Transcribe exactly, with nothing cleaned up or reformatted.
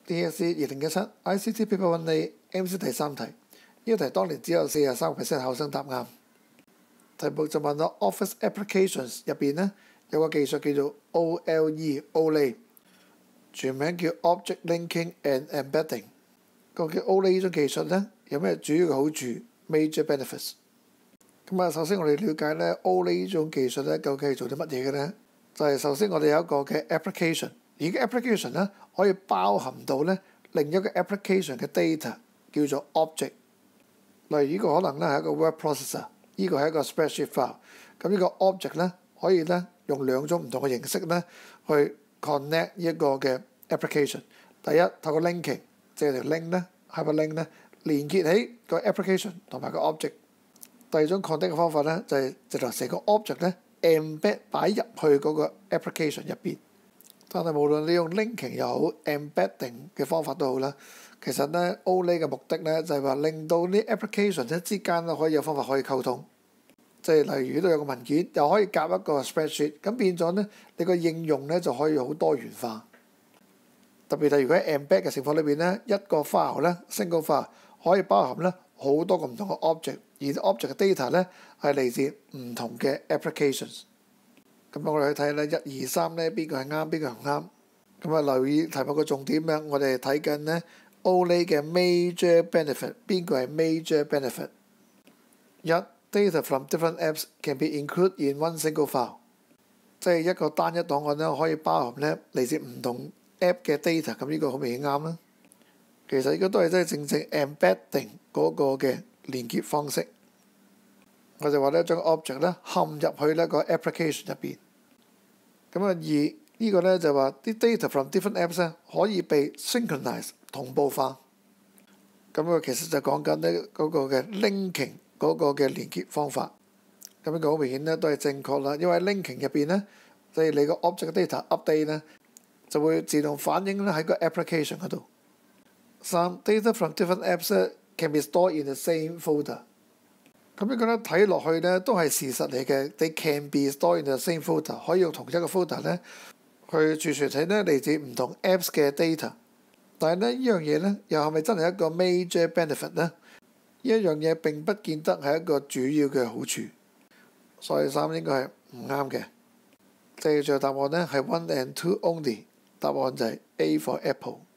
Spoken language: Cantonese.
D S E 二零一七 I C T Paper One A M C 第三題，呢、這個題當年只有四十三個 percent 考生答啱。題目就問到 Office Applications 入邊呢，有個技術叫做 O L E，O L E， 全名叫 Object Linking and Embedding。究竟 O L E 呢種技術呢，有咩主要嘅好處 ？Major benefits。咁啊，首先我哋了解咧 O L E 呢種技術咧，究竟係做啲乜嘢嘅呢？就係、是、首先我哋有一個嘅 application， 而個 application 咧可以包含到咧另一個 application 嘅 data 叫做 object。例如呢個可能咧係一個 word processor， 呢個係一個 spreadsheet file。咁呢個 object 咧可以咧用兩種唔同嘅形式咧去 connect 呢一個嘅 application。第一，透過 linking， 即係條 link 咧 hyperlink 咧連結起個 application 同埋個 object。第二種 connect 嘅方法咧就係直頭成個 object 咧 embed 擺入去嗰個 application 入邊。但係無論你用 linking 又好 embedding 嘅方法都好啦，其實咧 O L E 嘅目的咧就係話令到啲 application 咧之間咧可以有方法可以溝通。即係例如呢度有個文件，又可以夾一個 spreadsheet， 咁變咗咧你個應用咧就可以好多元化。特別係如果喺 embed 嘅情況裏邊咧，一個 file 咧 single file 可以包含咧好多個唔同嘅 object， 而 object 嘅 data 咧係嚟自唔同嘅 applications。咁我哋去睇咧一二三咧邊個係啱，邊個唔啱。咁啊留意題目嘅重點咧，我哋睇緊咧 O L E 嘅 major benefit， 邊個係 major benefit？ 一 data from different apps can be included in one single file， 即係一個單一檔案咧可以包含咧嚟自唔同 app 嘅 data， 咁呢個好明顯啱啦。其實呢個都係真係正正 embedding 嗰個嘅連結方式。我就話咧將 object 咧嵌入去呢個 application 入邊。咁啊二呢個咧就話啲 data from different apps 咧可以被 synchronize 同步化。咁啊其實就講緊咧嗰個嘅 linking 嗰個嘅連結方法。咁呢個好明顯咧都係正確啦，因為 linking 入邊咧，即係你個 object data update 咧就會自動反映咧喺個 application 嗰度。三 data from different apps can be stored in the same folder。咁呢個咧睇落去咧都係事實嚟嘅，你 can be stored in the same folder， 可以用同一個 folder 咧去儲存起咧嚟自唔同 apps 嘅 data。但係咧呢樣嘢咧又係咪真係一個 major benefit 咧？呢一樣嘢並不見得係一個主要嘅好處，所以三應該係唔啱嘅。正確答案咧係 one and two only， 答案就係 A for Apple。